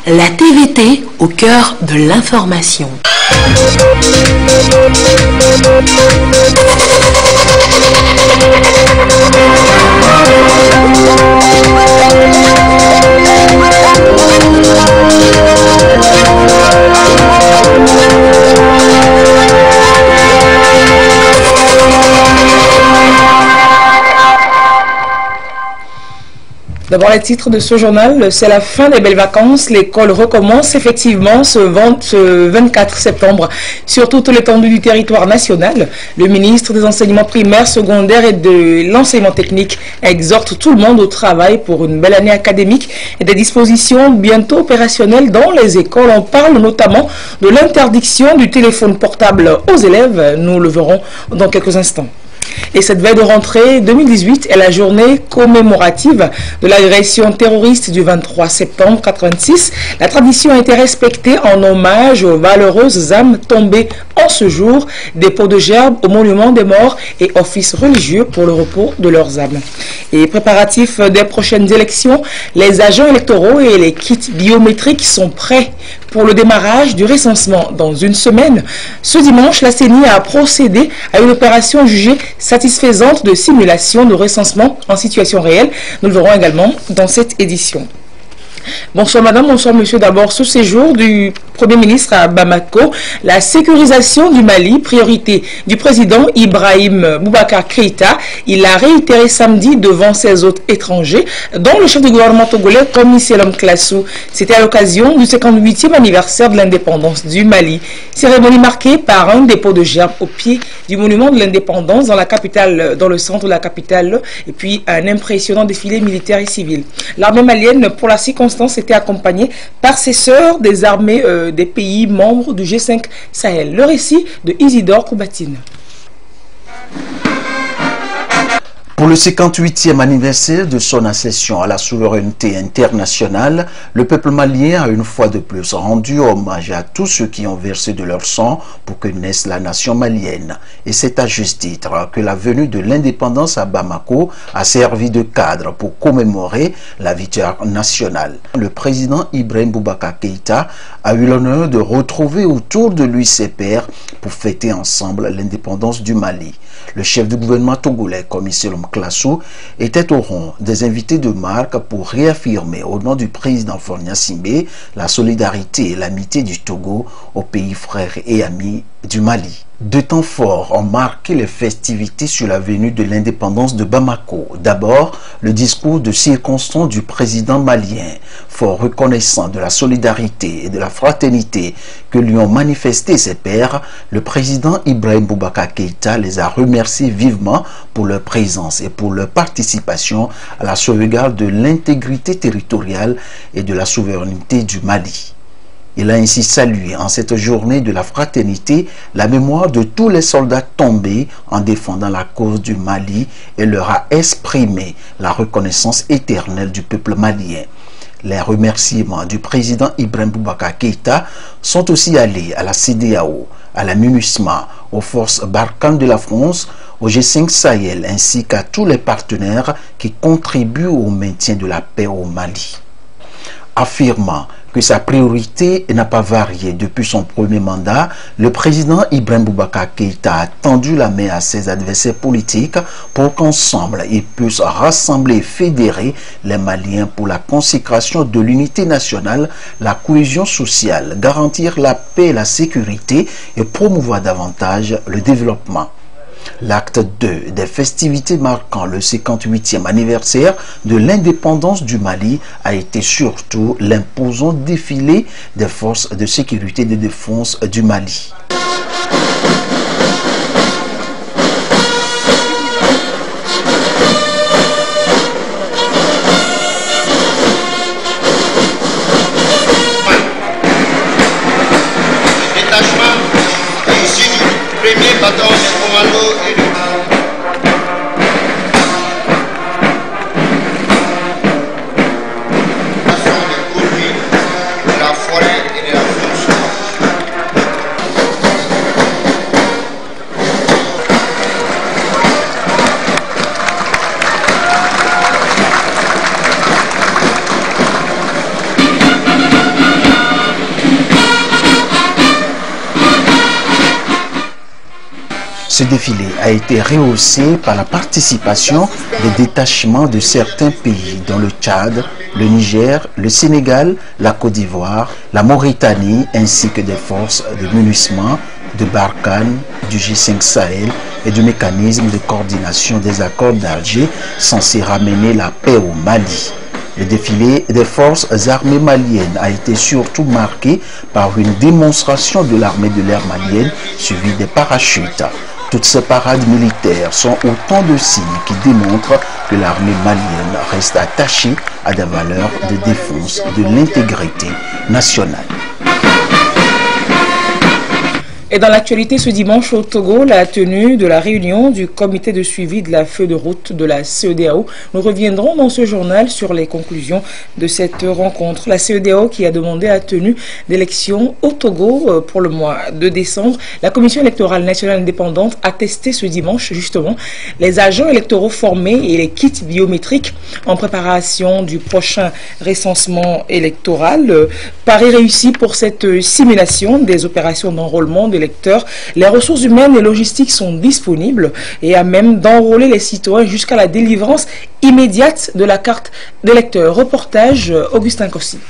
La TVT au cœur de l'information. D'abord, les titres de ce journal, c'est la fin des belles vacances. L'école recommence effectivement ce 24 septembre sur toute l'étendue du territoire national. Le ministre des enseignements primaires, secondaires et de l'enseignement technique exhorte tout le monde au travail pour une belle année académique et des dispositions bientôt opérationnelles dans les écoles. On parle notamment de l'interdiction du téléphone portable aux élèves. Nous le verrons dans quelques instants. Et cette veille de rentrée 2018 est la journée commémorative de l'agression terroriste du 23 septembre 1986. La tradition a été respectée en hommage aux valeureuses âmes tombées en ce jour, dépôt de gerbes au monument des morts et office religieux pour le repos de leurs âmes. Et préparatifs des prochaines élections, les agents électoraux et les kits biométriques sont prêts pour le démarrage du recensement dans une semaine. Ce dimanche, la CENI a procédé à une opération jugée satisfaisante de simulation de recensement en situation réelle. Nous le verrons également dans cette édition. Bonsoir madame, bonsoir monsieur. D'abord, ce séjour du Premier ministre à Bamako, la sécurisation du Mali, priorité du président Ibrahim Boubacar Keïta. Il a réitéré samedi devant ses hôtes étrangers, dont le chef du gouvernement togolais, comme Michel Classou. C'était à l'occasion du 58e anniversaire de l'indépendance du Mali. Cérémonie marquée par un dépôt de gerbes au pied du monument de l'indépendance dans la capitale, dans le centre de la capitale, et puis un impressionnant défilé militaire et civil. L'armée malienne, pour la circonstance, était accompagnée par ses sœurs des armées des pays membres du G5 Sahel. Le récit de Isidore Koubatine. Pour le 58e anniversaire de son accession à la souveraineté internationale, le peuple malien a une fois de plus rendu hommage à tous ceux qui ont versé de leur sang pour que naisse la nation malienne. Et c'est à juste titre que la venue de l'indépendance à Bamako a servi de cadre pour commémorer la victoire nationale. Le président Ibrahim Boubacar Keïta a eu l'honneur de retrouver autour de lui ses pairs pour fêter ensemble l'indépendance du Mali. Le chef du gouvernement togolais, commissaire Classou, était au rang des invités de marque pour réaffirmer au nom du président Faure Gnassingbé la solidarité et l'amitié du Togo aux pays frères et amis du Mali. Deux temps forts ont marqué les festivités sur la venue de l'indépendance de Bamako. D'abord, le discours de circonstance du président malien, fort reconnaissant de la solidarité et de la fraternité que lui ont manifesté ses pairs. Le président Ibrahim Boubacar Keïta les a remerciés vivement pour leur présence et pour leur participation à la sauvegarde de l'intégrité territoriale et de la souveraineté du Mali. Il a ainsi salué en cette journée de la fraternité la mémoire de tous les soldats tombés en défendant la cause du Mali et leur a exprimé la reconnaissance éternelle du peuple malien. Les remerciements du président Ibrahim Boubacar Keïta sont aussi allés à la CEDEAO, à la MINUSMA, aux forces Barkhane de la France, au G5 Sahel ainsi qu'à tous les partenaires qui contribuent au maintien de la paix au Mali. Affirmant que sa priorité n'a pas varié depuis son premier mandat, le président Ibrahim Boubacar Keïta a tendu la main à ses adversaires politiques pour qu'ensemble ils puissent rassembler et fédérer les Maliens pour la consécration de l'unité nationale, la cohésion sociale, garantir la paix et la sécurité et promouvoir davantage le développement. L'acte 2 des festivités marquant le 58e anniversaire de l'indépendance du Mali a été surtout l'imposant défilé des forces de sécurité et de défense du Mali. Premier bataillon des commandos et de la forêt et de la fonction. Ce défilé a été rehaussé par la participation des détachements de certains pays dont le Tchad, le Niger, le Sénégal, la Côte d'Ivoire, la Mauritanie ainsi que des forces de MINUSMA, de Barkhane, du G5 Sahel et du mécanisme de coordination des accords d'Alger censés ramener la paix au Mali. Le défilé des forces armées maliennes a été surtout marqué par une démonstration de l'armée de l'air malienne suivie des parachutes. Toutes ces parades militaires sont autant de signes qui démontrent que l'armée malienne reste attachée à des valeurs de défense de l'intégrité nationale. Et dans l'actualité, ce dimanche au Togo, la tenue de la réunion du comité de suivi de la feuille de route de la CEDEAO. Nous reviendrons dans ce journal sur les conclusions de cette rencontre. La CEDEAO qui a demandé la tenue d'élections au Togo pour le mois de décembre. La Commission électorale nationale indépendante a testé ce dimanche justement les agents électoraux formés et les kits biométriques en préparation du prochain recensement électoral. Pari réussi pour cette simulation des opérations d'enrôlement des électeurs. Les ressources humaines et logistiques sont disponibles et à même d'enrôler les citoyens jusqu'à la délivrance immédiate de la carte d'électeur. Reportage Augustin Kossi.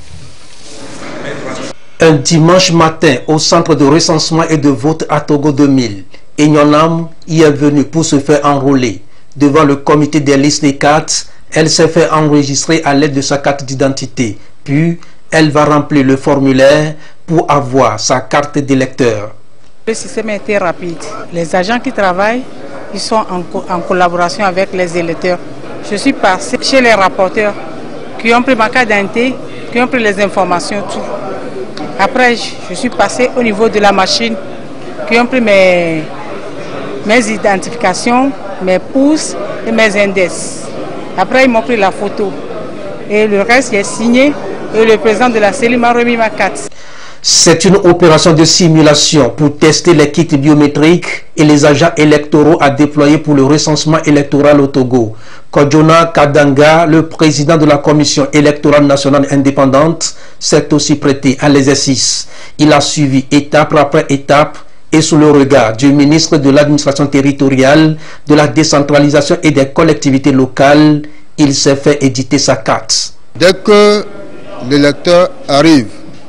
Un dimanche matin au centre de recensement et de vote à Togo 2000, Egnonam y est venue pour se faire enrôler. Devant le comité des listes des cartes, elle s'est fait enregistrer à l'aide de sa carte d'identité. Puis, elle va remplir le formulaire pour avoir sa carte d'électeur. Le système a été rapide. Les agents qui travaillent, ils sont en collaboration avec les électeurs. Je suis passé chez les rapporteurs qui ont pris ma carte d'identité, qui ont pris les informations, tout. Après, je suis passé au niveau de la machine, qui ont pris mes identifications, mes pouces et mes index. Après, ils m'ont pris la photo. Et le reste, j'ai signé et le président de la cellule m'a remis ma carte. C'est une opération de simulation pour tester les kits biométriques et les agents électoraux à déployer pour le recensement électoral au Togo. Kodjona Kadanga, le président de la Commission électorale nationale indépendante, s'est aussi prêté à l'exercice. Il a suivi étape après étape et sous le regard du ministre de l'administration territoriale, de la décentralisation et des collectivités locales, il s'est fait éditer sa carte. Dès que l'électeur arrive,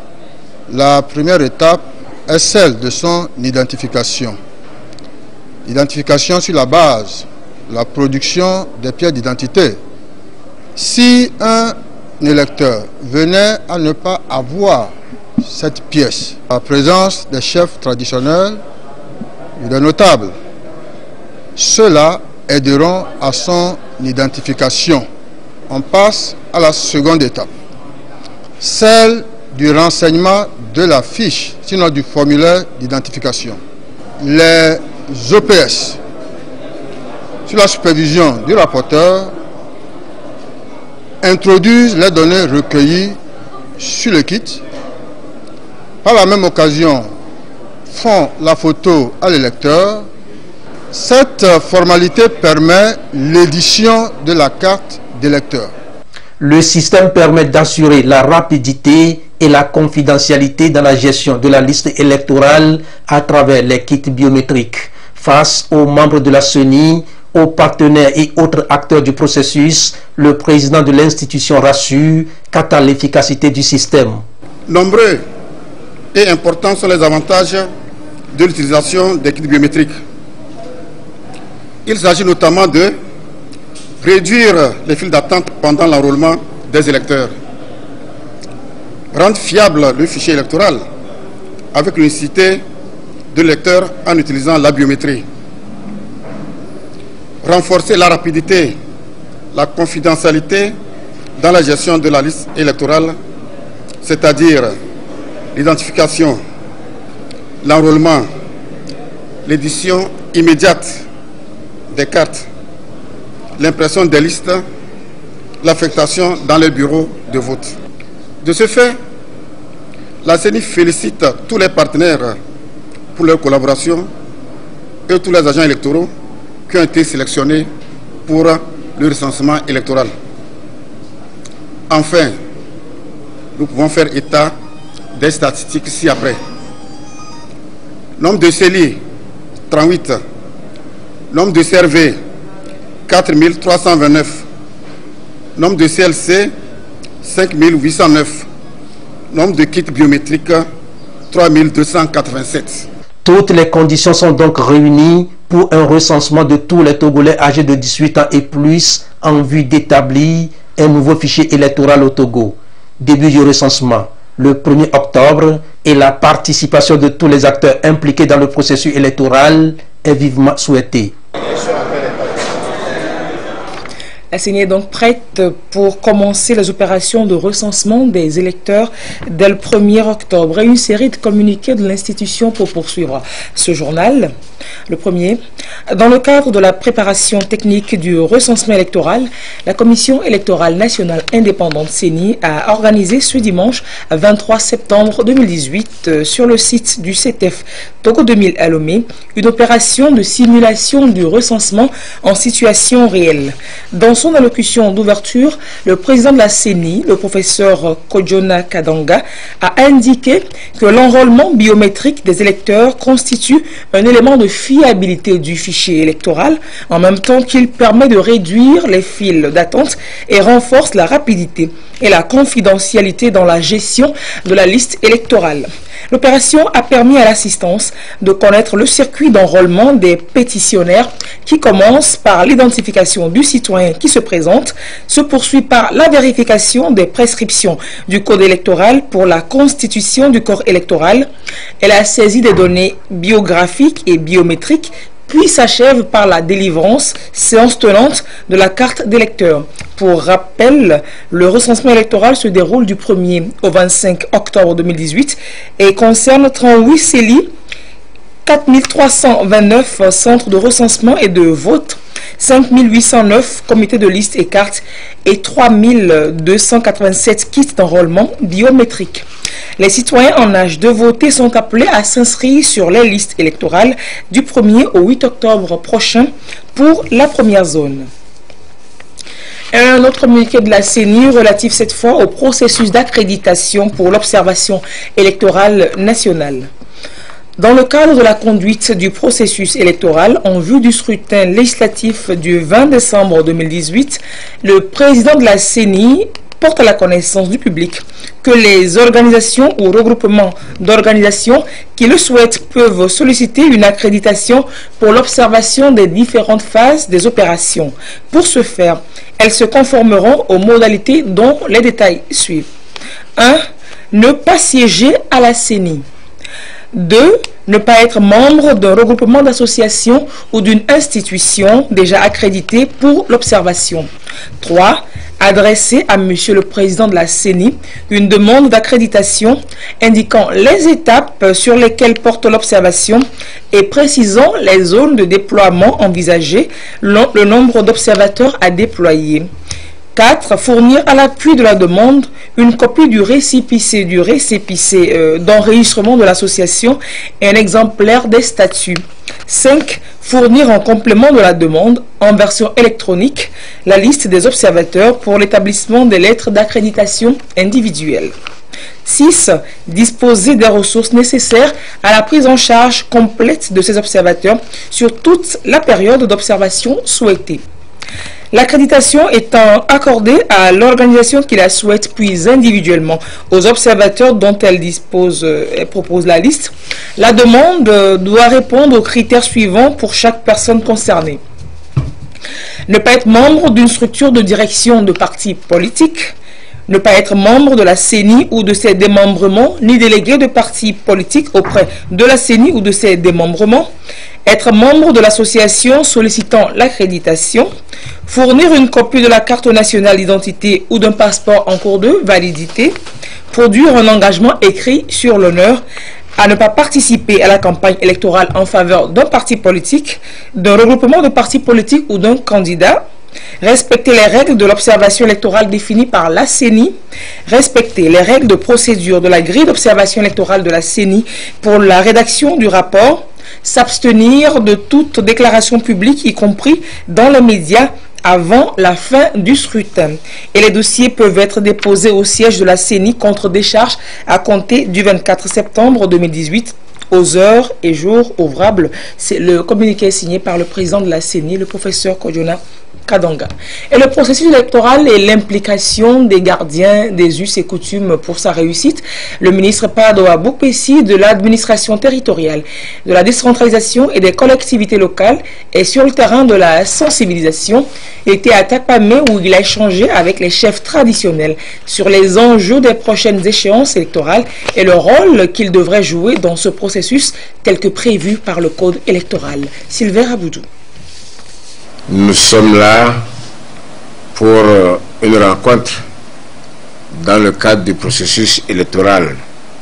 la première étape est celle de son identification. Identification sur la base de la production des pièces d'identité. Si un électeur venait à ne pas avoir cette pièce, la présence des chefs traditionnels et des notables, ceux-là aideront à son identification. On passe à la seconde étape, celle du renseignement de la fiche, sinon du formulaire d'identification. Les OPS, sous la supervision du rapporteur, introduisent les données recueillies sur le kit. Par la même occasion, font la photo à l'électeur. Cette formalité permet l'édition de la carte d'électeur. Le système permet d'assurer la rapidité et la confidentialité dans la gestion de la liste électorale à travers les kits biométriques. Face aux membres de la CENI, aux partenaires et autres acteurs du processus, le président de l'institution rassure quant à l'efficacité du système. Nombreux et importants sont les avantages de l'utilisation des kits biométriques. Il s'agit notamment de réduire les files d'attente pendant l'enrôlement des électeurs, rendre fiable le fichier électoral avec l'unicité de l'électeur en utilisant la biométrie, renforcer la rapidité, la confidentialité dans la gestion de la liste électorale, c'est-à-dire l'identification, l'enrôlement, l'édition immédiate des cartes, l'impression des listes, l'affectation dans les bureaux de vote. De ce fait, la CENI félicite tous les partenaires pour leur collaboration et tous les agents électoraux qui ont été sélectionnés pour le recensement électoral. Enfin, nous pouvons faire état des statistiques ci-après. Nombre de CELI, 38. Nombre de CRV, 4329. Nombre de CLC, 5809. Nombre de kits biométriques, 3287. Toutes les conditions sont donc réunies pour un recensement de tous les Togolais âgés de 18 ans et plus en vue d'établir un nouveau fichier électoral au Togo. Début du recensement le 1er octobre et la participation de tous les acteurs impliqués dans le processus électoral est vivement souhaitée. La CENI est donc prête pour commencer les opérations de recensement des électeurs dès le 1er octobre. Et une série de communiqués de l'institution pour poursuivre ce journal. Le premier, dans le cadre de la préparation technique du recensement électoral, la Commission électorale nationale indépendante CENI a organisé ce dimanche 23 septembre 2018 sur le site du CETEF Togo 2000 à Lomé une opération de simulation du recensement en situation réelle. Dans son allocution d'ouverture, le président de la CENI, le professeur Kojona Kadanga, a indiqué que l'enrôlement biométrique des électeurs constitue un élément de fiabilité du fichier électoral, en même temps qu'il permet de réduire les files d'attente et renforce la rapidité et la confidentialité dans la gestion de la liste électorale. L'opération a permis à l'assistance de connaître le circuit d'enrôlement des pétitionnaires qui commence par l'identification du citoyen qui se présente, se poursuit par la vérification des prescriptions du code électoral pour la constitution du corps électoral et la saisie des données biographiques et biométriques, puis s'achève par la délivrance, séance tenante, de la carte d'électeur. Pour rappel, le recensement électoral se déroule du 1er au 25 octobre 2018 et concerne 38 CELI, 4329 centres de recensement et de vote, 5809 comités de liste et cartes et 3287 kits d'enrôlement biométrique. Les citoyens en âge de voter sont appelés à s'inscrire sur les listes électorales du 1er au 8 octobre prochain pour la première zone. Un autre communiqué de la CENI relatif cette fois au processus d'accréditation pour l'observation électorale nationale. Dans le cadre de la conduite du processus électoral en vue du scrutin législatif du 20 décembre 2018, le président de la CENI porte à la connaissance du public que les organisations ou regroupements d'organisations qui le souhaitent peuvent solliciter une accréditation pour l'observation des différentes phases des opérations. Pour ce faire, elles se conformeront aux modalités dont les détails suivent. 1. Ne pas siéger à la CENI. 2. Ne pas être membre d'un regroupement d'associations ou d'une institution déjà accréditée pour l'observation. 3. Adresser à Monsieur le Président de la CENI une demande d'accréditation indiquant les étapes sur lesquelles porte l'observation et précisant les zones de déploiement envisagées, le nombre d'observateurs à déployer. 4. Fournir à l'appui de la demande une copie du récépissé d'enregistrement de l'association et un exemplaire des statuts. 5. Fournir en complément de la demande, en version électronique, la liste des observateurs pour l'établissement des lettres d'accréditation individuelles. 6. Disposer des ressources nécessaires à la prise en charge complète de ces observateurs sur toute la période d'observation souhaitée. L'accréditation étant accordée à l'organisation qui la souhaite, puis individuellement aux observateurs dont elle propose la liste, la demande doit répondre aux critères suivants pour chaque personne concernée. Ne pas être membre d'une structure de direction de parti politique, ne pas être membre de la CENI ou de ses démembrements, ni délégué de parti politique auprès de la CENI ou de ses démembrements, être membre de l'association sollicitant l'accréditation, fournir une copie de la carte nationale d'identité ou d'un passeport en cours de validité, produire un engagement écrit sur l'honneur à ne pas participer à la campagne électorale en faveur d'un parti politique, d'un regroupement de partis politiques ou d'un candidat, respecter les règles de l'observation électorale définies par la CENI, respecter les règles de procédure de la grille d'observation électorale de la CENI pour la rédaction du rapport, s'abstenir de toute déclaration publique, y compris dans les médias, avant la fin du scrutin. Et les dossiers peuvent être déposés au siège de la CENI contre décharge à compter du 24 septembre 2018 aux heures et jours ouvrables. C'est le communiqué signé par le président de la CENI, le professeur Kojona Kadanga. Et le processus électoral et l'implication des gardiens des us et coutumes pour sa réussite, le ministre Padoa Boukpessi de l'administration territoriale, de la décentralisation et des collectivités locales est sur le terrain de la sensibilisation. Il était à Takpamé où il a échangé avec les chefs traditionnels sur les enjeux des prochaines échéances électorales et le rôle qu'ils devraient jouer dans ce processus tel que prévu par le code électoral. Sylvain Aboudou. Nous sommes là pour une rencontre dans le cadre du processus électoral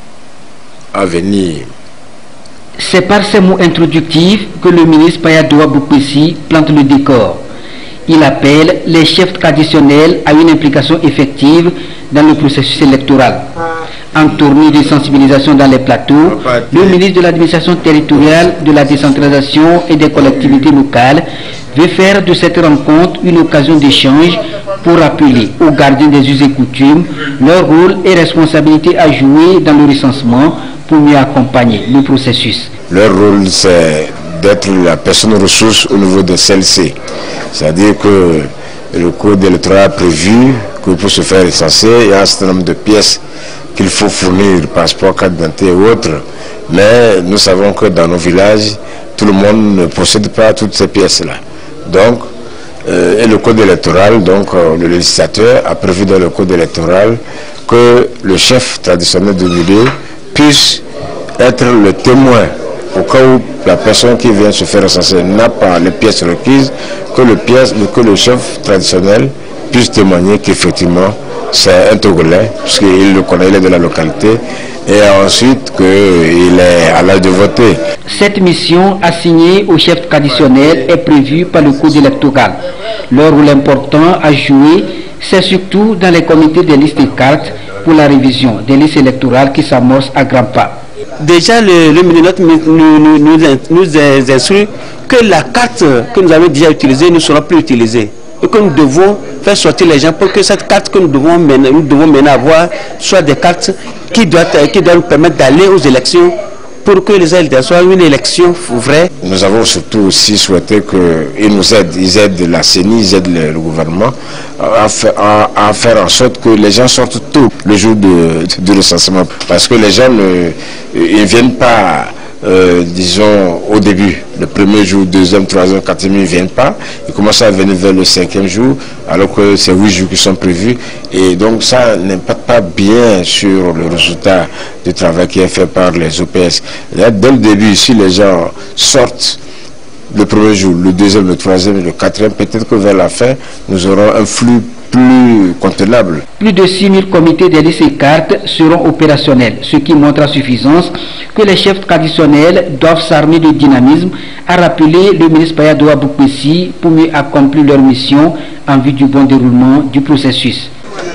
à venir. C'est par ces mots introductifs que le ministre Padoa Boukpessi plante le décor. Il appelle les chefs traditionnels à une implication effective dans le processus électoral. En tournée de sensibilisation dans les plateaux, le ministre de l'administration territoriale, de la décentralisation et des collectivités locales veut faire de cette rencontre une occasion d'échange pour rappeler aux gardiens des us et coutumes leur rôle et responsabilité à jouer dans le recensement pour mieux accompagner le processus. Leur rôle, c'est d'être la personne ressource au niveau de celle-ci. C'est-à-dire que le code électoral a prévu que pour se faire recenser, il y a un certain nombre de pièces qu'il faut fournir, passeport, carte d'identité et autres. Mais nous savons que dans nos villages, tout le monde ne possède pas toutes ces pièces-là. Donc, et le code électoral, donc le législateur a prévu dans le code électoral que le chef traditionnel du milieu puisse être le témoin au cas où la personne qui vient se faire recenser n'a pas les pièces requises, que le chef traditionnel puisse témoigner qu'effectivement c'est un Togolais, puisqu'il le connaît, il est de la localité, et ensuite qu'il est à l'âge de voter. Cette mission assignée aux chefs traditionnels est prévue par le code électoral. Leur rôle important à jouer, c'est surtout dans les comités des listes et cartes pour la révision des listes électorales qui s'amorcent à grands pas. Déjà, le ministre nous instruit que la carte que nous avons déjà utilisée ne sera plus utilisée. Et que nous devons faire sortir les gens pour que cette carte que nous devons mener à voir soit des cartes qui doivent nous permettre d'aller aux élections pour que les élections soient une élection vraie. Nous avons surtout aussi souhaité qu'ils nous aident, ils aident la CENI, ils aident le gouvernement à faire en sorte que les gens sortent tôt le jour du recensement. Parce que les gens ne viennent pas, disons, au début. Le premier jour, deuxième, troisième, quatrième, ils ne viennent pas. Ils commencent à venir vers le cinquième jour, alors que c'est 8 jours qui sont prévus. Et donc ça n'impacte pas bien sur le résultat du travail qui est fait par les OPS. Là, dès le début, si les gens sortent le premier jour, le deuxième, le troisième et le quatrième, peut-être que vers la fin, nous aurons un flux plus contenable. Plus de 6 000 comités des listes et cartes seront opérationnels, ce qui montre à suffisance que les chefs traditionnels doivent s'armer de dynamisme, a rappelé le ministre Padoa Boukpessi pour mieux accomplir leur mission en vue du bon déroulement du processus.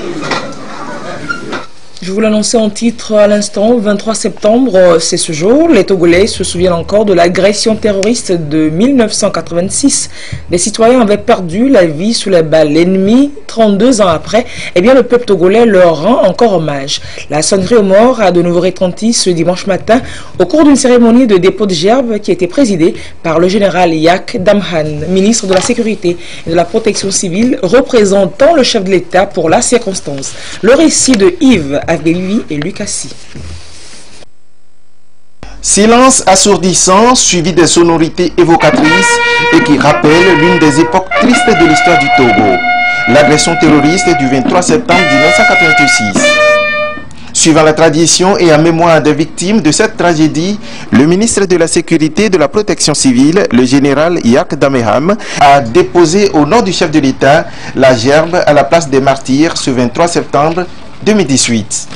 Je vous l'annonçais en titre à l'instant, le 23 septembre, c'est ce jour. Les Togolais se souviennent encore de l'agression terroriste de 1986. Des citoyens avaient perdu la vie sous les balles ennemies. 32 ans après, eh bien, le peuple togolais leur rend encore hommage. La sonnerie aux morts a de nouveau retenti ce dimanche matin au cours d'une cérémonie de dépôt de gerbes qui a été présidée par le général Yak Damhan, ministre de la Sécurité et de la Protection civile, représentant le chef de l'État pour la circonstance. Le récit de Yves Aveli et Lucassi. Silence assourdissant suivi des sonorités évocatrices et qui rappellent l'une des époques tristes de l'histoire du Togo, l'agression terroriste du 23 septembre 1986. Suivant la tradition et en mémoire des victimes de cette tragédie, le ministre de la Sécurité et de la Protection civile, le général Yak Dameham, a déposé au nom du chef de l'État la gerbe à la place des martyrs ce 23 septembre 2018.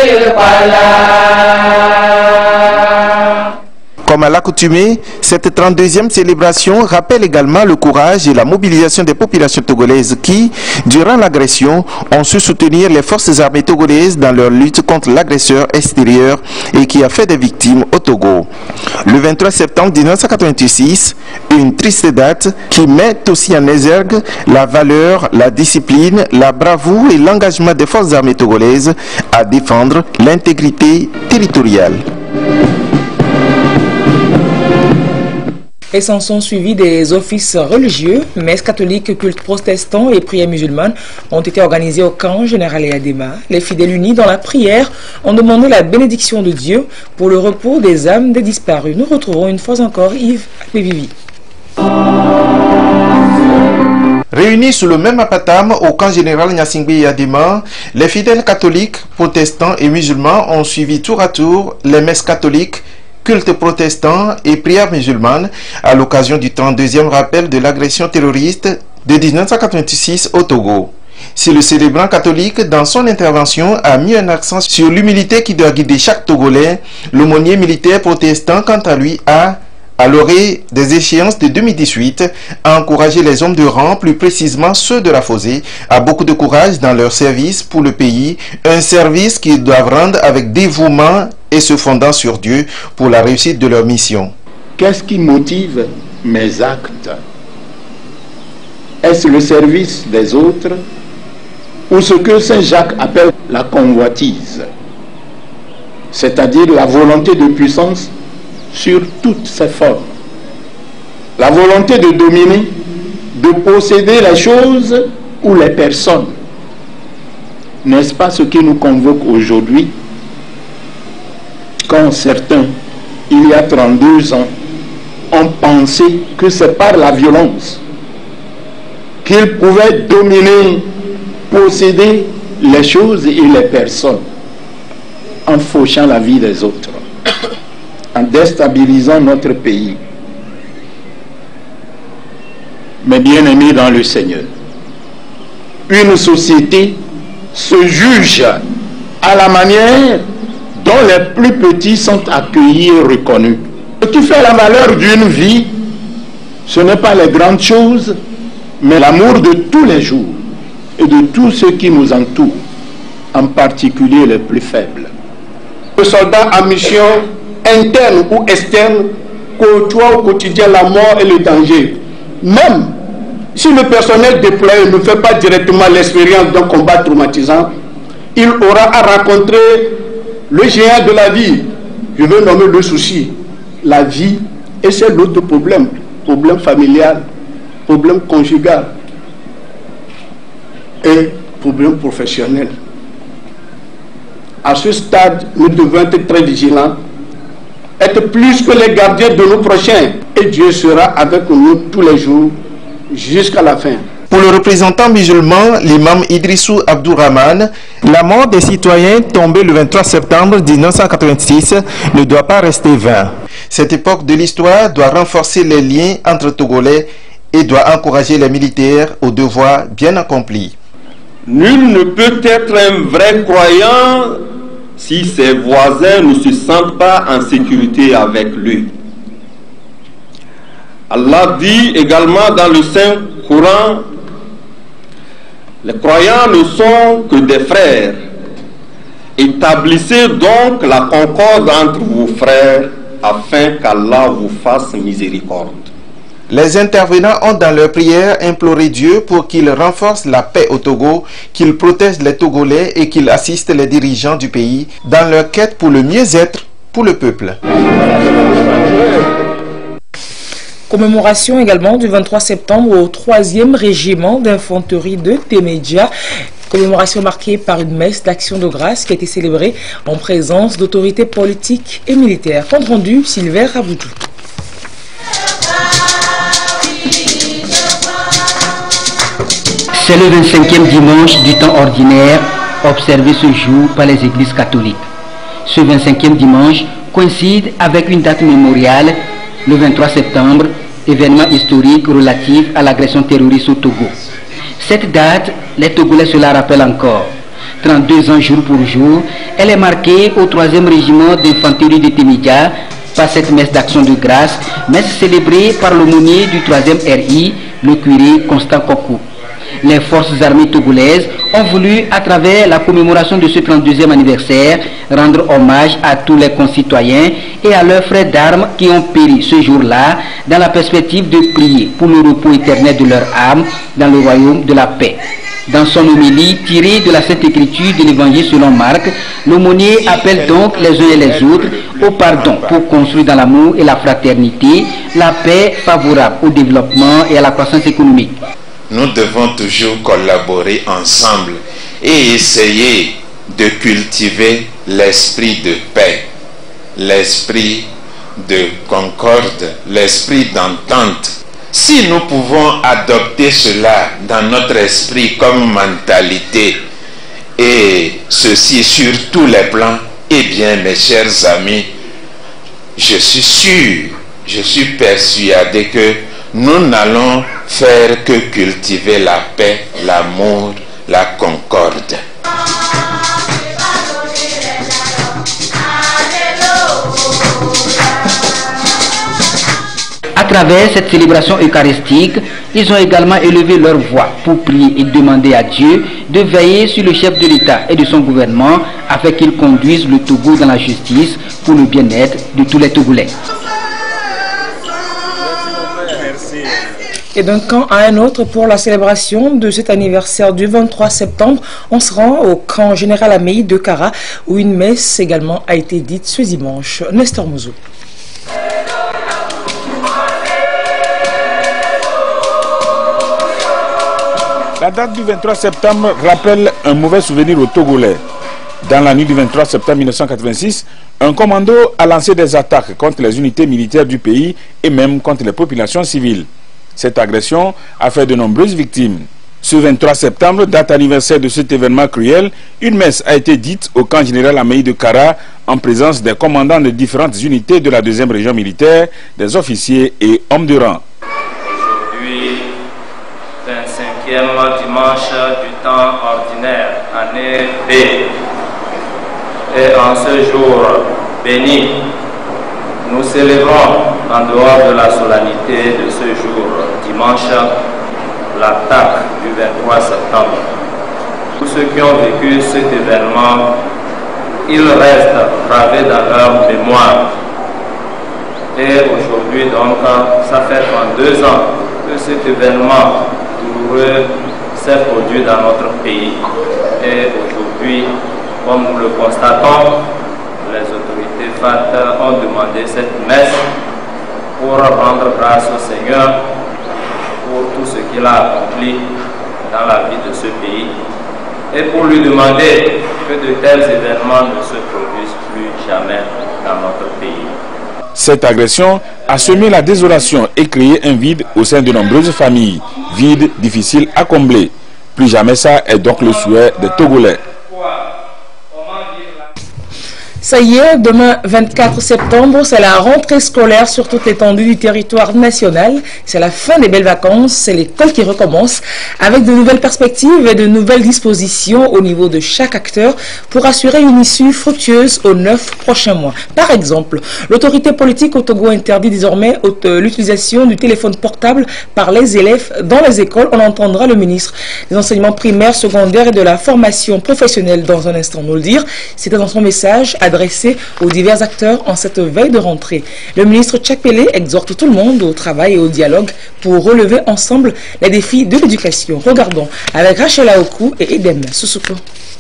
Comme à l'accoutumée, cette 32e célébration rappelle également le courage et la mobilisation des populations togolaises qui, durant l'agression, ont su soutenir les forces armées togolaises dans leur lutte contre l'agresseur extérieur et qui a fait des victimes au Togo. Le 23 septembre 1986, une triste date qui met aussi en exergue la valeur, la discipline, la bravoure et l'engagement des forces armées togolaises à défendre l'intégrité territoriale. Et s'en sont suivis des offices religieux, messes catholiques, cultes protestants et prières musulmanes ont été organisés au camp général et Adema. Les fidèles unis dans la prière ont demandé la bénédiction de Dieu pour le repos des âmes des disparus. Nous retrouvons une fois encore Yves Alpevivi. Réunis sous le même apatam au camp général Nyasingbe et Adema, les fidèles catholiques, protestants et musulmans ont suivi tour à tour les messes catholiques, culte protestant et prières musulmanes à l'occasion du 32e rappel de l'agression terroriste de 1986 au Togo. Si le célébrant catholique, dans son intervention, a mis un accent sur l'humilité qui doit guider chaque Togolais, l'aumônier militaire protestant, quant à lui, a, à l'orée des échéances de 2018, a encouragé les hommes de rang, plus précisément ceux de la Fosée, à beaucoup de courage dans leur service pour le pays, un service qu'ils doivent rendre avec dévouement et se fondant sur Dieu pour la réussite de leur mission. Qu'est-ce qui motive mes actes? Est-ce le service des autres ou ce que Saint Jacques appelle la convoitise, c'est-à-dire la volonté de puissance sur toutes ses formes, la volonté de dominer, de posséder les choses ou les personnes? N'est-ce pas ce qui nous convoque aujourd'hui quand certains, il y a 32 ans, ont pensé que c'est par la violence qu'ils pouvaient dominer, posséder les choses et les personnes en fauchant la vie des autres, en déstabilisant notre pays. Mes bien-aimés dans le Seigneur, une société se juge à la manière dont les plus petits sont accueillis et reconnus. Ce qui fait la valeur d'une vie, ce n'est pas les grandes choses, mais l'amour de tous les jours et de tous ceux qui nous entourent, en particulier les plus faibles. Le soldat en mission interne ou externe côtoie au quotidien la mort et le danger. Même si le personnel déployé ne fait pas directement l'expérience d'un combat traumatisant, il aura à rencontrer le géant de la vie. Je veux nommer le souci, la vie, et c'est l'autre problème, problème familial, problème conjugal et problème professionnel. À ce stade, nous devons être très vigilants, être plus que les gardiens de nos prochains, et Dieu sera avec nous tous les jours jusqu'à la fin. Pour le représentant musulman, l'imam Idrissou Abdourahman, la mort des citoyens tombés le 23 septembre 1986 ne doit pas rester vain. Cette époque de l'histoire doit renforcer les liens entre Togolais et doit encourager les militaires au devoir bien accompli. Nul ne peut être un vrai croyant si ses voisins ne se sentent pas en sécurité avec lui. Allah dit également dans le Saint-Coran: les croyants ne sont que des frères. Établissez donc la concorde entre vos frères afin qu'Allah vous fasse miséricorde. Les intervenants ont dans leur prière imploré Dieu pour qu'il renforce la paix au Togo, qu'il protège les Togolais et qu'il assiste les dirigeants du pays dans leur quête pour le mieux-être pour le peuple. Commémoration également du 23 septembre au 3e régiment d'infanterie de Temedia. Commémoration marquée par une messe d'action de grâce qui a été célébrée en présence d'autorités politiques et militaires. Compte rendu, Sylvain Raboudou. C'est le 25e dimanche du temps ordinaire observé ce jour par les églises catholiques. Ce 25e dimanche coïncide avec une date mémoriale, le 23 septembre, événement historique relatif à l'agression terroriste au Togo. Cette date, les Togolais se la rappellent encore. 32 ans jour pour jour, elle est marquée au 3e régiment d'infanterie de Témédia par cette messe d'action de grâce, messe célébrée par l'aumônier du 3e RI, le curé Constant Kokou. Les forces armées togolaises ont voulu, à travers la commémoration de ce 32e anniversaire, rendre hommage à tous les concitoyens et à leurs frères d'armes qui ont péri ce jour-là dans la perspective de prier pour le repos éternel de leur âme dans le royaume de la paix. Dans son homélie tirée de la Sainte Écriture de l'Évangile selon Marc, l'aumônier appelle donc les uns et les autres au pardon pour construire dans l'amour et la fraternité la paix favorable au développement et à la croissance économique. Nous devons toujours collaborer ensemble et essayer de cultiver l'esprit de paix, l'esprit de concorde, l'esprit d'entente. Si nous pouvons adopter cela dans notre esprit comme mentalité, et ceci sur tous les plans, eh bien mes chers amis, je suis sûr, je suis persuadé que nous n'allons faire que cultiver la paix, l'amour, la concorde. À travers cette célébration eucharistique, ils ont également élevé leur voix pour prier et demander à Dieu de veiller sur le chef de l'État et de son gouvernement afin qu'il conduise le Togo dans la justice pour le bien-être de tous les Togolais. Et d'un camp à un autre pour la célébration de cet anniversaire du 23 septembre, on se rend au camp général Améi de Kara où une messe également a été dite ce dimanche. Nestor Mouzou. La date du 23 septembre rappelle un mauvais souvenir aux Togolais. Dans la nuit du 23 septembre 1986, un commando a lancé des attaques contre les unités militaires du pays et même contre les populations civiles. Cette agression a fait de nombreuses victimes. Ce 23 septembre, date anniversaire de cet événement cruel, une messe a été dite au camp général Améi de Kara en présence des commandants de différentes unités de la 2e région militaire, des officiers et hommes de rang. Aujourd'hui, 25e dimanche du temps ordinaire, année B. Et en ce jour béni, nous célébrons en dehors de la solennité de ce jour dimanche l'attaque du 23 septembre. Tous ceux qui ont vécu cet événement, ils restent gravés dans leur mémoire. Et aujourd'hui, donc, ça fait 32 ans que cet événement douloureux s'est produit dans notre pays. Et aujourd'hui, comme nous le constatons, les autorités FAT ont demandé cette messe pour rendre grâce au Seigneur pour tout ce qu'il a accompli dans la vie de ce pays et pour lui demander que de tels événements ne se produisent plus jamais dans notre pays. Cette agression a semé la désolation et créé un vide au sein de nombreuses familles, vide difficile à combler. Plus jamais ça est donc le souhait des Togolais. Ça y est, demain 24 septembre, c'est la rentrée scolaire sur toute l'étendue du territoire national. C'est la fin des belles vacances, c'est l'école qui recommence avec de nouvelles perspectives et de nouvelles dispositions au niveau de chaque acteur pour assurer une issue fructueuse aux 9 prochains mois. Par exemple, l'autorité politique au Togo interdit désormais l'utilisation du téléphone portable par les élèves dans les écoles. On entendra le ministre des enseignements primaires, secondaires et de la formation professionnelle dans un instant nous le dire. C'était dans son message adressé aux divers acteurs en cette veille de rentrée. Le ministre Tchak Pelé exhorte tout le monde au travail et au dialogue pour relever ensemble les défis de l'éducation. Regardons avec Rachel Aokou et Edem Soussouko.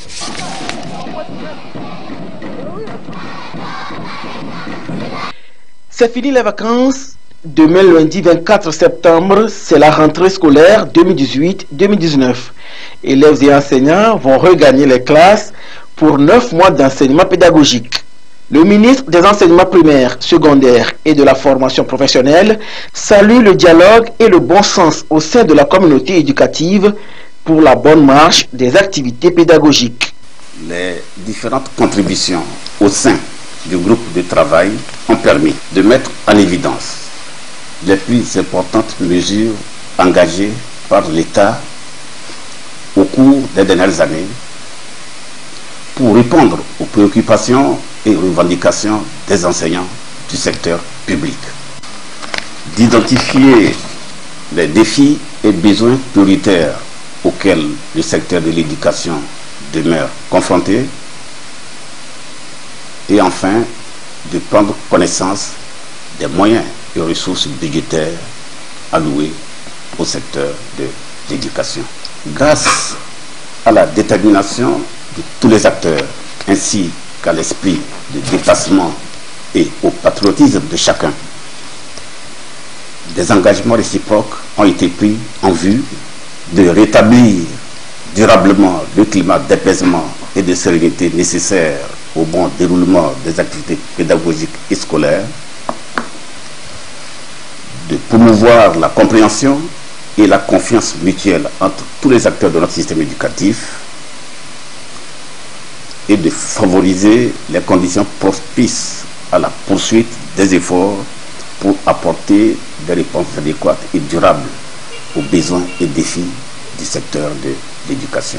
C'est fini les vacances. Demain, lundi 24 septembre, c'est la rentrée scolaire 2018-2019. Élèves et enseignants vont regagner les classes pour 9 mois d'enseignement pédagogique. Le ministre des enseignements primaires, secondaires et de la formation professionnelle salue le dialogue et le bon sens au sein de la communauté éducative pour la bonne marche des activités pédagogiques. Les différentes contributions au sein du groupe de travail ont permis de mettre en évidence les plus importantes mesures engagées par l'État au cours des dernières années pour répondre aux préoccupations et revendications des enseignants du secteur public. D'identifier les défis et besoins prioritaires auxquels le secteur de l'éducation demeure confronté et enfin de prendre connaissance des moyens et ressources budgétaires alloués au secteur de l'éducation. Grâce à la détermination de tous les acteurs ainsi qu'à l'esprit de dépassement et au patriotisme de chacun, des engagements réciproques ont été pris en vue de rétablir durablement le climat d'apaisement et de sérénité nécessaire au bon déroulement des activités pédagogiques et scolaires, de promouvoir la compréhension et la confiance mutuelle entre tous les acteurs de notre système éducatif et de favoriser les conditions propices à la poursuite des efforts pour apporter des réponses adéquates et durables aux besoins et défis du secteur de l'éducation.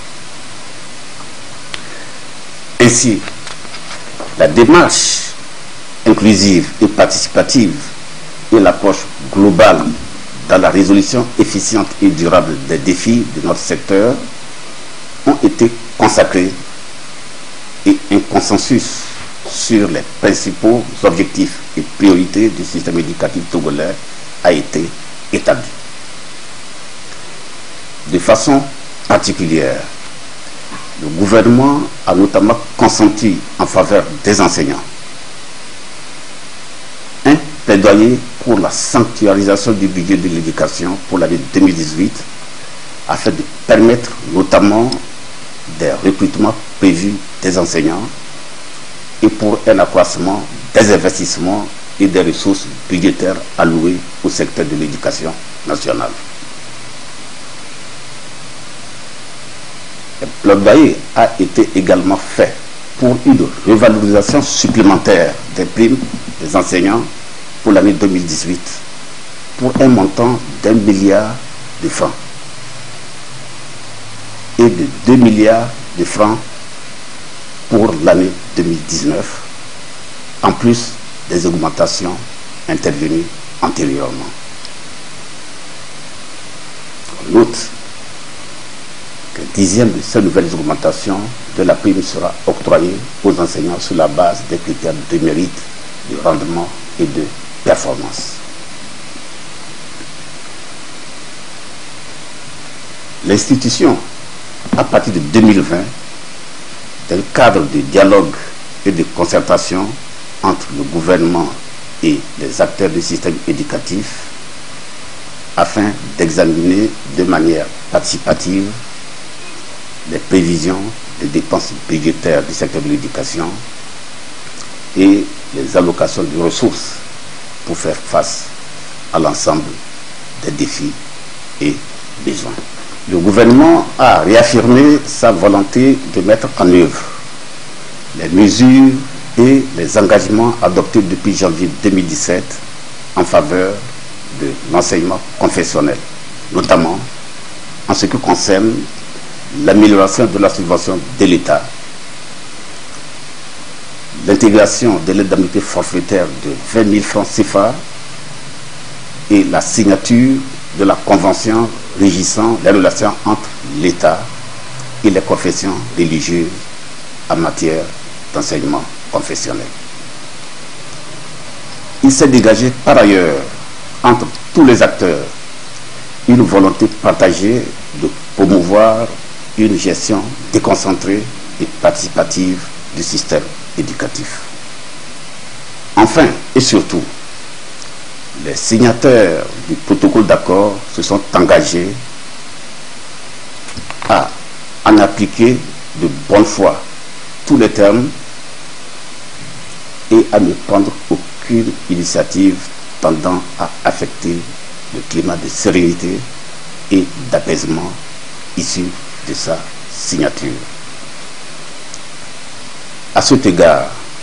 Ainsi, la démarche inclusive et participative et l'approche globale dans la résolution efficiente et durable des défis de notre secteur ont été consacrés et un consensus sur les principaux objectifs et priorités du système éducatif togolais a été établi. De façon particulière, le gouvernement a notamment consenti en faveur des enseignants un plaidoyer pour la sanctuarisation du budget de l'éducation pour l'année 2018 afin de permettre notamment des recrutements prévus des enseignants et pour un accroissement des investissements et des ressources budgétaires allouées au secteur de l'éducation nationale. Un plaidoyer a été également fait pour une revalorisation supplémentaire des primes des enseignants pour l'année 2018 pour un montant d'1 milliard de francs et de 2 milliards de francs pour l'année 2019, en plus des augmentations intervenues antérieurement. On note qu'un dixième de ces nouvelles augmentations de la prime sera octroyé aux enseignants sur la base des critères de mérite, de rendement et de performance. L'institution, à partir de 2020, d'un cadre de dialogue et de concertation entre le gouvernement et les acteurs du système éducatif afin d'examiner de manière participative les prévisions des dépenses budgétaires du secteur de l'éducation et les allocations de ressources pour faire face à l'ensemble des défis et besoins. Le gouvernement a réaffirmé sa volonté de mettre en œuvre les mesures et les engagements adoptés depuis janvier 2017 en faveur de l'enseignement confessionnel, notamment en ce qui concerne l'amélioration de la subvention de l'État, l'intégration de l'indemnité forfaitaire de 20 000 francs CFA et la signature de la convention régissant les relations entre l'État et les confessions religieuses en matière d'enseignement confessionnel. Il s'est dégagé par ailleurs entre tous les acteurs une volonté partagée de promouvoir une gestion déconcentrée et participative du système éducatif. Enfin et surtout, les signataires du protocole d'accord se sont engagés à en appliquer de bonne foi tous les termes et à ne prendre aucune initiative tendant à affecter le climat de sérénité et d'apaisement issu de sa signature. À cet égard,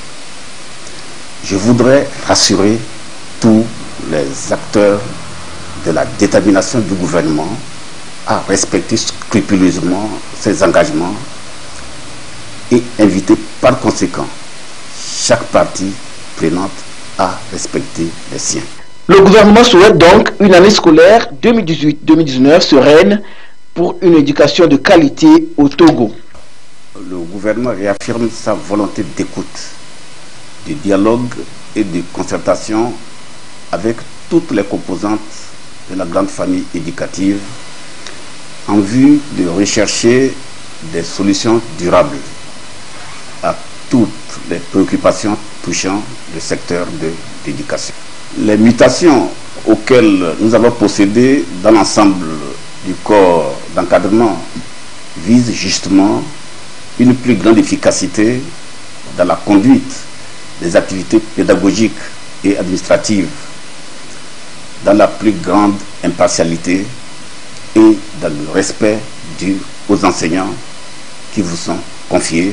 je voudrais rassurer tous les acteurs de la détermination du gouvernement à respecter scrupuleusement ses engagements et inviter par conséquent chaque partie prenante à respecter les siens. Le gouvernement souhaite donc une année scolaire 2018-2019 sereine pour une éducation de qualité au Togo. Le gouvernement réaffirme sa volonté d'écoute, de dialogue et de concertation avec toutes les composantes de la grande famille éducative en vue de rechercher des solutions durables à toutes les préoccupations touchant le secteur de l'éducation. Les mutations auxquelles nous avons procédé dans l'ensemble du corps d'encadrement visent justement une plus grande efficacité dans la conduite des activités pédagogiques et administratives, dans la plus grande impartialité et dans le respect dû aux enseignants qui vous sont confiés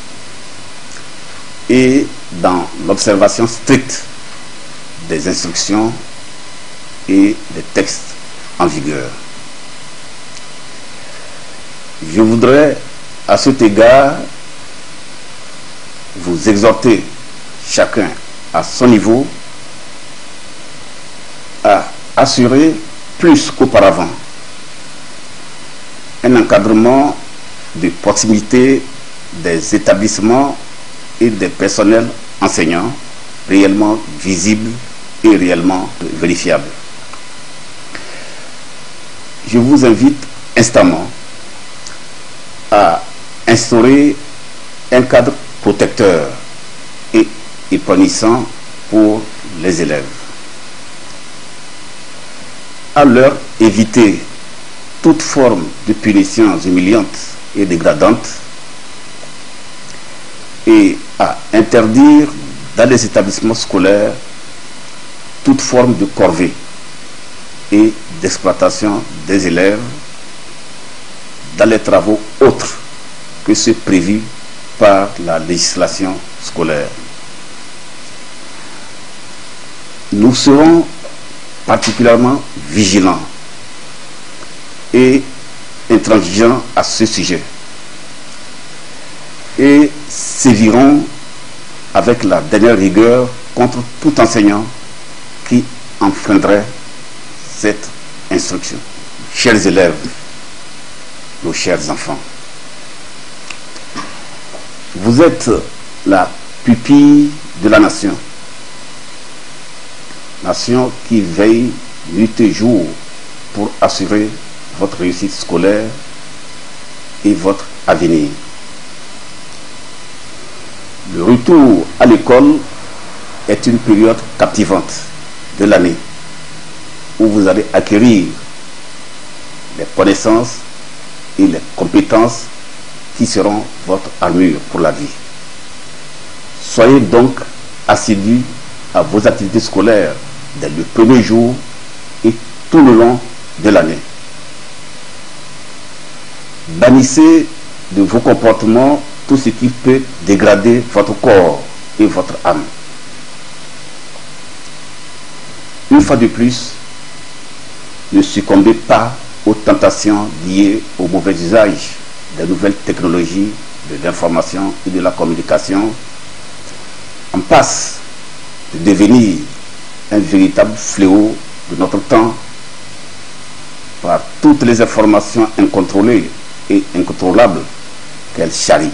et dans l'observation stricte des instructions et des textes en vigueur. Je voudrais à cet égard vous exhorter chacun à son niveau à assurer plus qu'auparavant un encadrement de proximité des établissements et des personnels enseignants réellement visibles et réellement vérifiables. Je vous invite instamment à instaurer un cadre protecteur et épanouissant pour les élèves, à leur éviter toute forme de punition humiliante et dégradante et à interdire dans les établissements scolaires toute forme de corvée et d'exploitation des élèves dans les travaux autres que ceux prévus par la législation scolaire. Nous serons particulièrement vigilants et intransigeants à ce sujet et sévirons avec la dernière rigueur contre tout enseignant qui enfreindrait cette instruction. Chers élèves, nos chers enfants, vous êtes la pupille de la nation, nation qui veille nuit et jour pour assurer votre réussite scolaire et votre avenir. Le retour à l'école est une période captivante de l'année où vous allez acquérir les connaissances et les compétences qui seront votre armure pour la vie. Soyez donc assidus à vos activités scolaires dès le premier jour et tout le long de l'année. Bannissez de vos comportements tout ce qui peut dégrader votre corps et votre âme. Une fois de plus, ne succombez pas aux tentations liées au mauvais usage des nouvelles technologies de l'information et de la communication, en passe de devenir un véritable fléau de notre temps par toutes les informations incontrôlées et incontrôlables qu'elles charrient.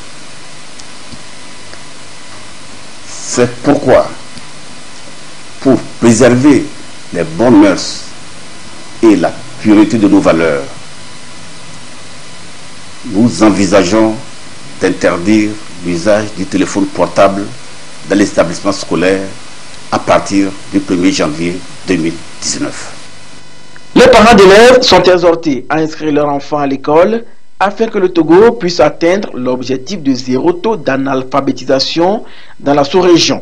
C'est pourquoi, pour préserver les bonnes mœurs et la pureté de nos valeurs, nous envisageons d'interdire l'usage du téléphone portable dans l'établissement scolaire à partir du 1er janvier 2019. Les parents d'élèves sont exhortés à inscrire leurs enfants à l'école afin que le Togo puisse atteindre l'objectif de zéro taux d'analphabétisation dans la sous-région.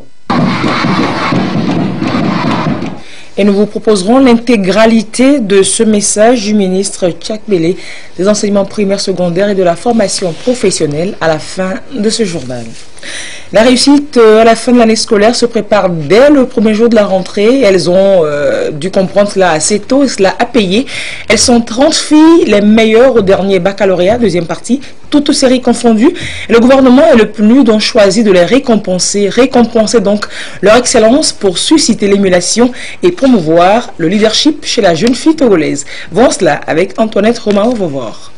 Et nous vous proposerons l'intégralité de ce message du ministre Tchak Bélé des enseignements primaires, secondaires et de la formation professionnelle à la fin de ce journal. La réussite à la fin de l'année scolaire se prépare dès le premier jour de la rentrée. Elles ont dû comprendre cela assez tôt et cela a payé. Elles sont 30 filles, les meilleures au dernier baccalauréat, deuxième partie, toutes séries confondues. Le gouvernement et le PNUD ont choisi de les récompenser donc leur excellence pour susciter l'émulation et promouvoir le leadership chez la jeune fille togolaise. Voyons cela avec Antoinette Romao-Vovor.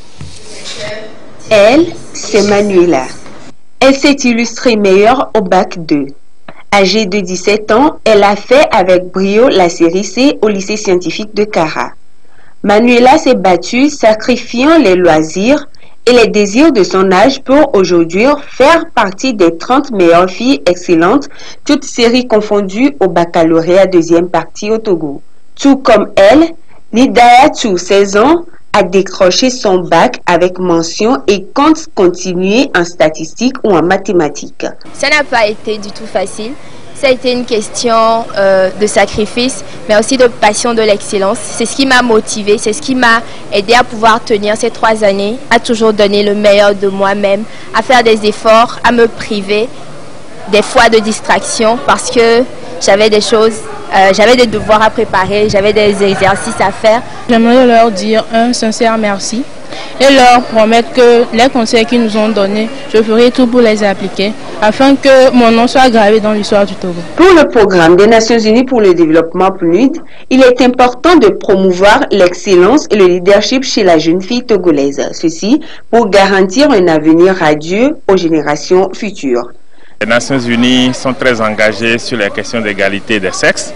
Elle, c'est Manuela. Elle s'est illustrée meilleure au bac 2. Âgée de 17 ans, elle a fait avec brio la série C au lycée scientifique de Kara. Manuela s'est battue, sacrifiant les loisirs et les désirs de son âge pour aujourd'hui faire partie des 30 meilleures filles excellentes, toutes séries confondues au baccalauréat deuxième partie au Togo. Tout comme elle, Lidaya Chou, 16 ans, a décroché son bac avec mention et compte continuer en statistique ou en mathématiques. Ça n'a pas été du tout facile. Ça a été une question de sacrifice, mais aussi de passion de l'excellence. C'est ce qui m'a motivée, c'est ce qui m'a aidé à pouvoir tenir ces 3 années, à toujours donner le meilleur de moi-même, à faire des efforts, à me priver des fois de distraction parce que j'avais des choses, j'avais des devoirs à préparer, j'avais des exercices à faire. J'aimerais leur dire un sincère merci et leur promettre que les conseils qu'ils nous ont donnés, je ferai tout pour les appliquer afin que mon nom soit gravé dans l'histoire du Togo. Pour le programme des Nations Unies pour le développement PNUD, il est important de promouvoir l'excellence et le leadership chez la jeune fille togolaise. Ceci pour garantir un avenir radieux aux générations futures. Les Nations Unies sont très engagées sur les questions d'égalité des sexes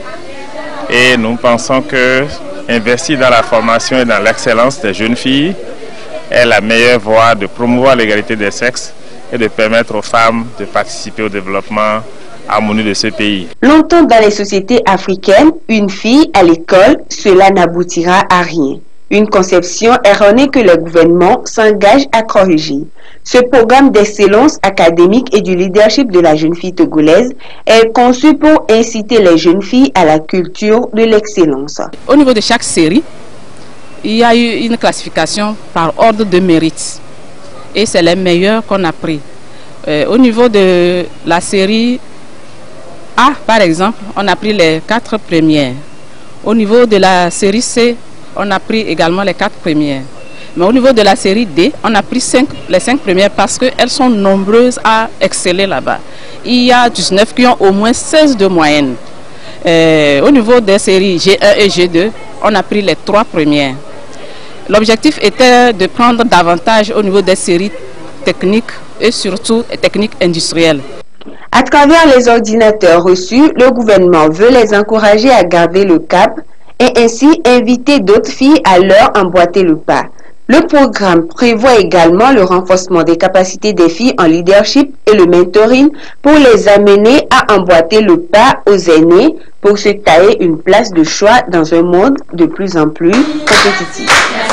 et nous pensons que investir dans la formation et dans l'excellence des jeunes filles est la meilleure voie de promouvoir l'égalité des sexes et de permettre aux femmes de participer au développement harmonieux de ce pays. Longtemps dans les sociétés africaines, une fille à l'école, cela n'aboutira à rien. Une conception erronée que le gouvernement s'engage à corriger. Ce programme d'excellence académique et du leadership de la jeune fille togolaise est conçu pour inciter les jeunes filles à la culture de l'excellence. Au niveau de chaque série, il y a eu une classification par ordre de mérite. Et c'est les meilleurs qu'on a pris. Au niveau de la série A, par exemple, on a pris les 4 premières. Au niveau de la série C, on a pris également les 4 premières. Mais au niveau de la série D, on a pris les 5 premières parce qu'elles sont nombreuses à exceller là-bas. Il y a 19 qui ont au moins 16 de moyenne. Au niveau des séries G1 et G2, on a pris les 3 premières. L'objectif était de prendre davantage au niveau des séries techniques et surtout techniques industrielles. À travers les ordinateurs reçus, le gouvernement veut les encourager à garder le cap et ainsi inviter d'autres filles à leur emboîter le pas. Le programme prévoit également le renforcement des capacités des filles en leadership et le mentoring pour les amener à emboîter le pas aux aînés pour se tailler une place de choix dans un monde de plus en plus compétitif.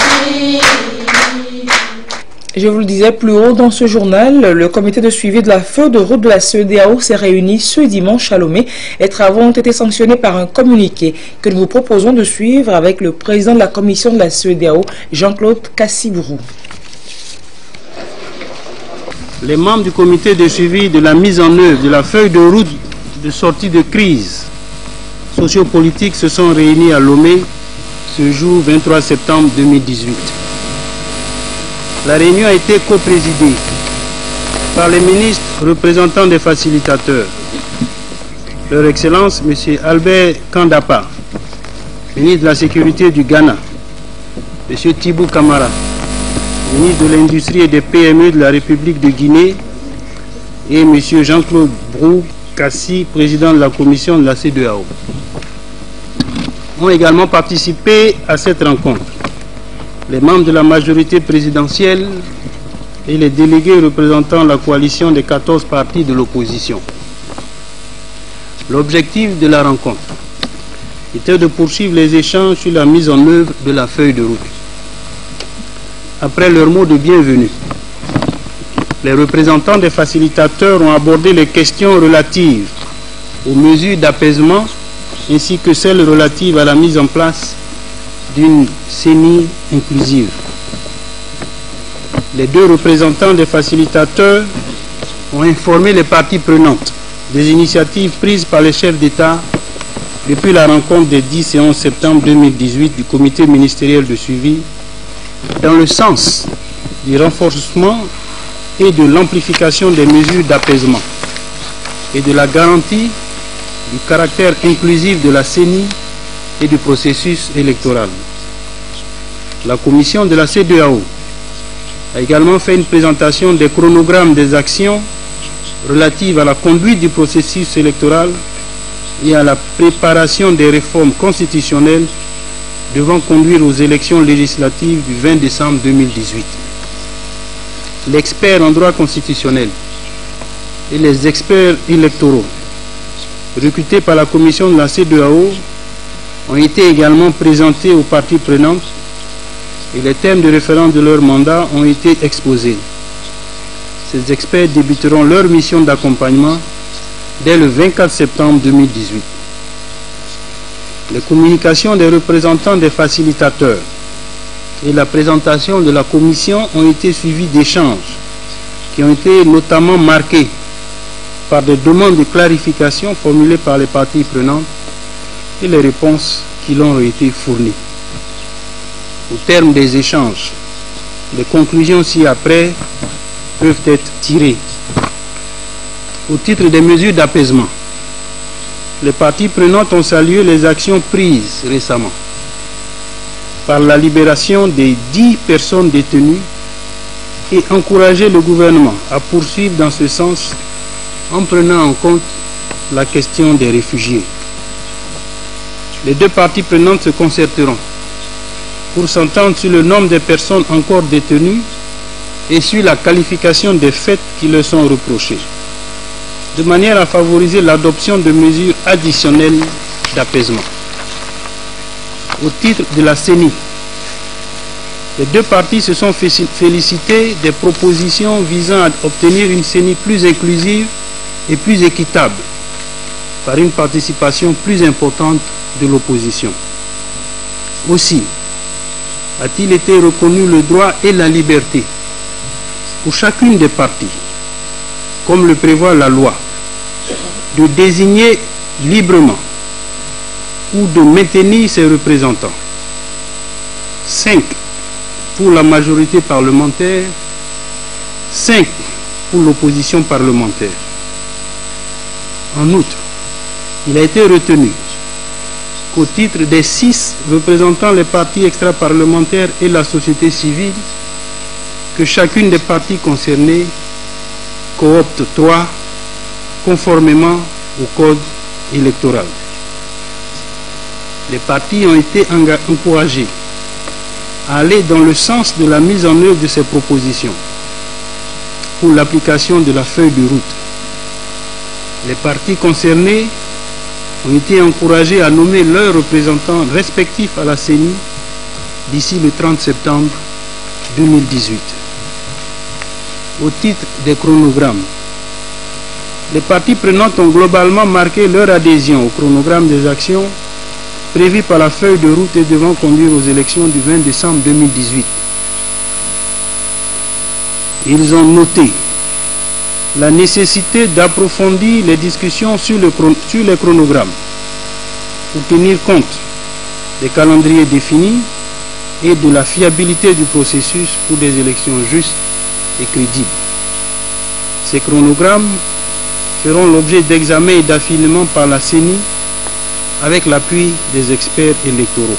Je vous le disais plus haut dans ce journal, le comité de suivi de la feuille de route de la CEDEAO s'est réuni ce dimanche à Lomé. Les travaux ont été sanctionnés par un communiqué que nous vous proposons de suivre avec le président de la commission de la CEDEAO, Jean-Claude Cassibourou. Les membres du comité de suivi de la mise en œuvre de la feuille de route de sortie de crise sociopolitique se sont réunis à Lomé ce jour 23 septembre 2018. La réunion a été coprésidée par les ministres représentants des facilitateurs. Leur Excellence, M. Albert Kandapa, ministre de la Sécurité du Ghana, M. Thibou Kamara, ministre de l'Industrie et des PME de la République de Guinée, et M. Jean-Claude Brou Kassi, président de la commission de la CEDEAO, ont également participé à cette rencontre. Les membres de la majorité présidentielle et les délégués représentant la coalition des 14 partis de l'opposition. L'objectif de la rencontre était de poursuivre les échanges sur la mise en œuvre de la feuille de route. Après leur mot de bienvenue, les représentants des facilitateurs ont abordé les questions relatives aux mesures d'apaisement ainsi que celles relatives à la mise en place d'une CENI inclusive. Les deux représentants des facilitateurs ont informé les parties prenantes des initiatives prises par les chefs d'État depuis la rencontre des 10 et 11 septembre 2018 du comité ministériel de suivi dans le sens du renforcement et de l'amplification des mesures d'apaisement et de la garantie du caractère inclusif de la CENI et du processus électoral. La commission de la CEDEAO a également fait une présentation des chronogrammes des actions relatives à la conduite du processus électoral et à la préparation des réformes constitutionnelles devant conduire aux élections législatives du 20 décembre 2018. L'expert en droit constitutionnel et les experts électoraux recrutés par la commission de la CEDEAO ont été également présentés aux parties prenantes et les thèmes de référence de leur mandat ont été exposés. Ces experts débuteront leur mission d'accompagnement dès le 24 septembre 2018. Les communications des représentants des facilitateurs et la présentation de la commission ont été suivies d'échanges qui ont été notamment marqués par des demandes de clarification formulées par les parties prenantes et les réponses qui leur ont été fournies. Au terme des échanges, les conclusions ci-après peuvent être tirées. Au titre des mesures d'apaisement, les parties prenantes ont salué les actions prises récemment par la libération des 10 personnes détenues et encouragé le gouvernement à poursuivre dans ce sens en prenant en compte la question des réfugiés. Les deux parties prenantes se concerteront pour s'entendre sur le nombre de personnes encore détenues et sur la qualification des faits qui leur sont reprochés, de manière à favoriser l'adoption de mesures additionnelles d'apaisement. Au titre de la CENI, les deux parties se sont félicitées des propositions visant à obtenir une CENI plus inclusive et plus équitable par une participation plus importante de l'opposition. Aussi, a-t-il été reconnu le droit et la liberté pour chacune des parties, comme le prévoit la loi, de désigner librement ou de maintenir ses représentants. 5 pour la majorité parlementaire, 5 pour l'opposition parlementaire. En outre, il a été retenu qu'au titre des 6 représentant les partis extra-parlementaires et la société civile, que chacune des parties concernées coopte 3 conformément au code électoral. Les partis ont été encouragés à aller dans le sens de la mise en œuvre de ces propositions pour l'application de la feuille de route. Les partis concernés ont été encouragés à nommer leurs représentants respectifs à la CENI d'ici le 30 septembre 2018. Au titre des chronogrammes, les parties prenantes ont globalement marqué leur adhésion au chronogramme des actions prévues par la feuille de route et devant conduire aux élections du 20 décembre 2018. Ils ont noté la nécessité d'approfondir les discussions sur les chronogrammes pour tenir compte des calendriers définis et de la fiabilité du processus pour des élections justes et crédibles. Ces chronogrammes feront l'objet d'examen et d'affinement par la CENI avec l'appui des experts électoraux.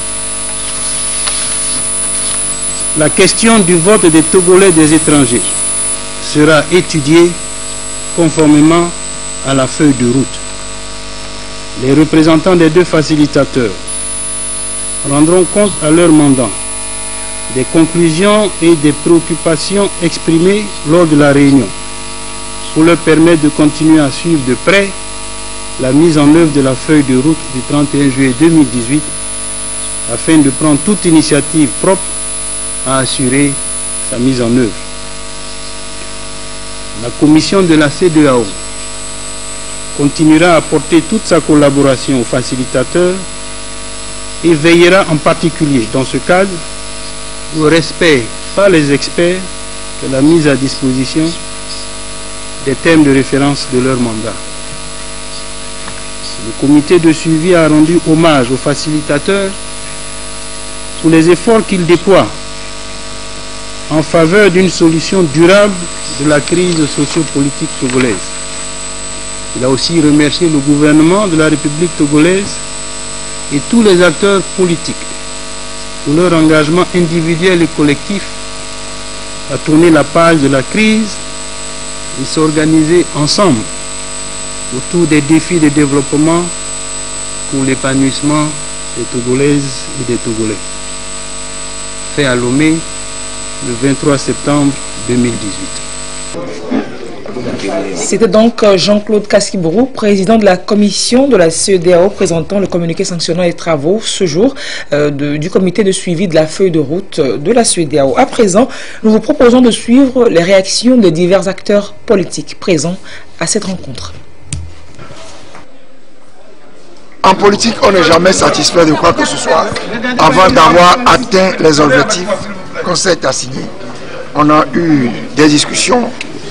La question du vote des Togolais des étrangers sera étudiée conformément à la feuille de route. Les représentants des deux facilitateurs rendront compte à leur mandant des conclusions et des préoccupations exprimées lors de la réunion pour leur permettre de continuer à suivre de près la mise en œuvre de la feuille de route du 31 juillet 2018 afin de prendre toute initiative propre à assurer sa mise en œuvre. La commission de la CEDEAO continuera à apporter toute sa collaboration aux facilitateurs et veillera en particulier dans ce cadre au respect par les experts de la mise à disposition des thèmes de référence de leur mandat. Le comité de suivi a rendu hommage aux facilitateurs pour les efforts qu'ils déploient en faveur d'une solution durable de la crise socio-politique togolaise. Il a aussi remercié le gouvernement de la République togolaise et tous les acteurs politiques pour leur engagement individuel et collectif à tourner la page de la crise et s'organiser ensemble autour des défis de développement pour l'épanouissement des Togolaises et des Togolais. Fait à Lomé le 23 septembre 2018. C'était donc Jean-Claude Kassibrou, président de la commission de la CEDEAO, présentant le communiqué sanctionnant les travaux ce jour du comité de suivi de la feuille de route de la CEDEAO. À présent, nous vous proposons de suivre les réactions des divers acteurs politiques présents à cette rencontre. En politique, on n'est jamais satisfait de quoi que ce soit avant d'avoir atteint les objectifs qu'on s'est assignés. On a eu des discussions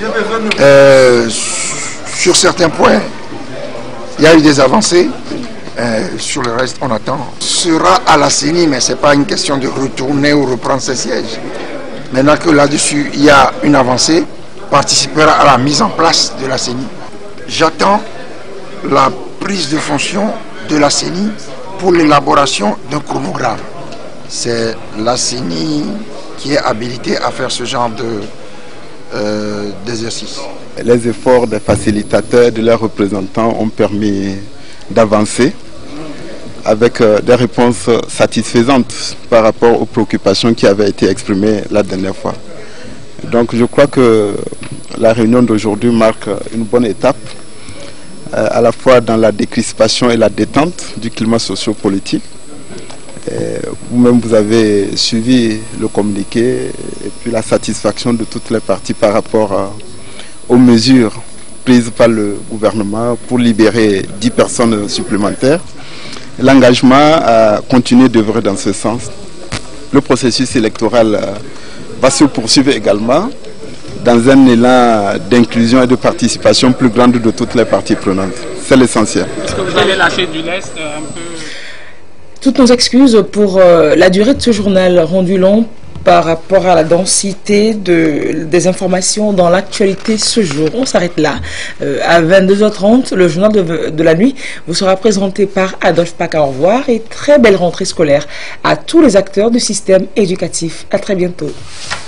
sur certains points. Il y a eu des avancées. Sur le reste, on attend. Ce sera à la CENI, mais ce n'est pas une question de retourner ou reprendre ses sièges. Maintenant que là-dessus, il y a une avancée, participera à la mise en place de la CENI. J'attends la prise de fonction de la CENI pour l'élaboration d'un chronogramme. C'est la CENI qui est habilitée à faire ce genre d'exercice. Les efforts des facilitateurs, de leurs représentants ont permis d'avancer avec des réponses satisfaisantes par rapport aux préoccupations qui avaient été exprimées la dernière fois. Donc je crois que la réunion d'aujourd'hui marque une bonne étape à la fois dans la décrispation et la détente du climat socio-politique. Vous-même, vous avez suivi le communiqué et puis la satisfaction de toutes les parties par rapport aux mesures prises par le gouvernement pour libérer 10 personnes supplémentaires. L'engagement a continué d'œuvrer dans ce sens. Le processus électoral va se poursuivre également dans un élan d'inclusion et de participation plus grande de toutes les parties prenantes. C'est l'essentiel. Est-ce que vous allez lâcher du lest un peu? Toutes nos excuses pour la durée de ce journal rendu long par rapport à la densité des informations dans l'actualité ce jour. On s'arrête là. À 22h30, le journal de la nuit vous sera présenté par Adolphe Paca. Au revoir et très belle rentrée scolaire à tous les acteurs du système éducatif. À très bientôt.